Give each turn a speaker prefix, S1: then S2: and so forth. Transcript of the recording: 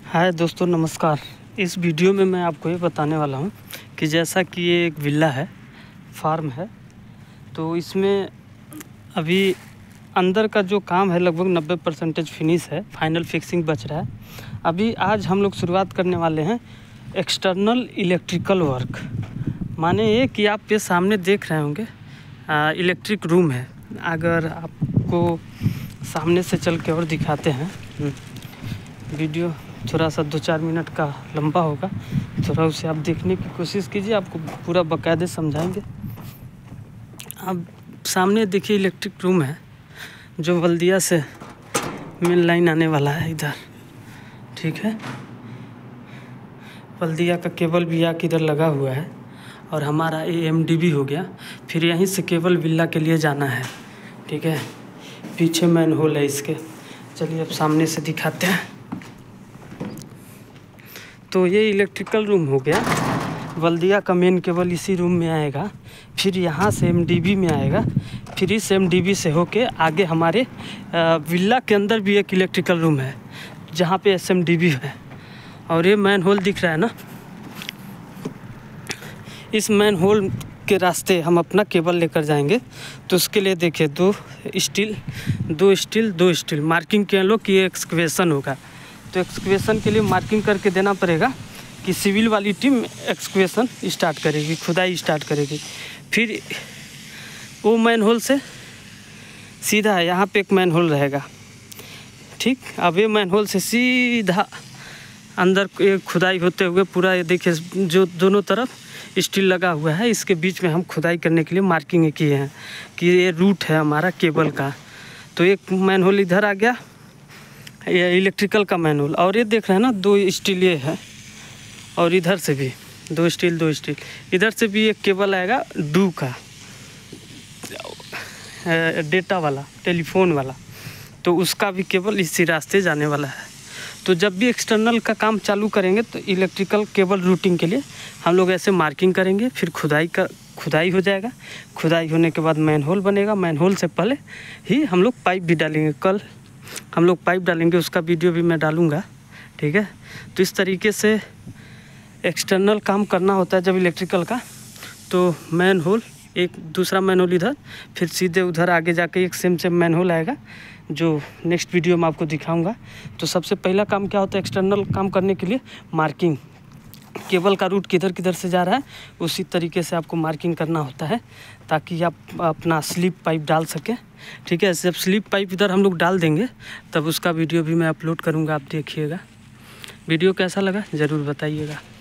S1: हाय दोस्तों, नमस्कार। इस वीडियो में मैं आपको ये बताने वाला हूँ कि जैसा कि ये एक विला है, फार्म है, तो इसमें अभी अंदर का जो काम है लगभग 90% फिनिश है, फाइनल फिक्सिंग बच रहा है। अभी आज हम लोग शुरुआत करने वाले हैं एक्सटर्नल इलेक्ट्रिकल वर्क। माने ये कि आप ये सामने देख रहे होंगे इलेक्ट्रिक रूम है। अगर आपको सामने से चल के और दिखाते हैं, वीडियो थोड़ा सा 2-4 मिनट का लंबा होगा, थोड़ा उसे आप देखने की कोशिश कीजिए, आपको पूरा बाकायदे समझाएंगे। अब सामने देखिए इलेक्ट्रिक रूम है जो बल्दिया से मेन लाइन आने वाला है इधर, ठीक है। बल्दिया का केबल भी आके इधर लगा हुआ है और हमारा AMDB हो गया। फिर यहीं से केबल विला के लिए जाना है, ठीक है। पीछे मैन होल है इसके। चलिए अब सामने से दिखाते हैं। तो ये इलेक्ट्रिकल रूम हो गया। बल्दिया का मेन केबल इसी रूम में आएगा, फिर यहाँ से MDB में आएगा, फिर इस MDB से होके आगे हमारे विला के अंदर भी एक इलेक्ट्रिकल रूम है जहाँ पे SMDB है। और ये मैन होल दिख रहा है ना, इस मैन होल के रास्ते हम अपना केबल लेकर जाएंगे। तो उसके लिए देखिए दो स्टील मार्किंग के लोग कि ये एक्सकवेशन होगा। तो एक्सकवेशन के लिए मार्किंग करके देना पड़ेगा कि सिविल वाली टीम एक्सकवेशन स्टार्ट करेगी, खुदाई स्टार्ट करेगी। फिर वो मैन होल से सीधा है, यहाँ पे एक मैन होल रहेगा, ठीक। अब ये मैन होल से सीधा अंदर एक खुदाई होते हुए पूरा ये देखिए जो दोनों तरफ स्टील लगा हुआ है, इसके बीच में हम खुदाई करने के लिए मार्किंग किए हैं कि ये रूट है हमारा केबल का। तो एक मैन होल इधर आ गया, ये इलेक्ट्रिकल का मैन होल। और ये देख रहे हैं ना, 2 स्टील ये है, और इधर से भी 2 स्टील इधर से भी एक केबल आएगा डू का, डेटा वाला, टेलीफोन वाला। तो उसका भी केबल इसी रास्ते जाने वाला है। तो जब भी एक्सटर्नल का काम चालू करेंगे तो इलेक्ट्रिकल केबल रूटिंग के लिए हम लोग ऐसे मार्किंग करेंगे। फिर खुदाई हो जाएगा। खुदाई होने के बाद मैन होल बनेगा। मैन होल से पहले ही हम लोग पाइप भी डालेंगे। कल हम लोग पाइप डालेंगे, उसका वीडियो भी मैं डालूँगा, ठीक है। तो इस तरीके से एक्सटर्नल काम करना होता है जब इलेक्ट्रिकल का। तो मैन होल, एक दूसरा मैन होल इधर, फिर सीधे उधर आगे जाके एक सेम मैन होल आएगा जो नेक्स्ट वीडियो में आपको दिखाऊंगा। तो सबसे पहला काम क्या होता है एक्सटर्नल काम करने के लिए? मार्किंग। केबल का रूट किधर से जा रहा है उसी तरीके से आपको मार्किंग करना होता है ताकि आप अपना स्लिप पाइप डाल सकें, ठीक है। जब स्लिप पाइप इधर हम लोग डाल देंगे तब उसका वीडियो भी मैं अपलोड करूँगा, आप देखिएगा। वीडियो कैसा लगा ज़रूर बताइएगा।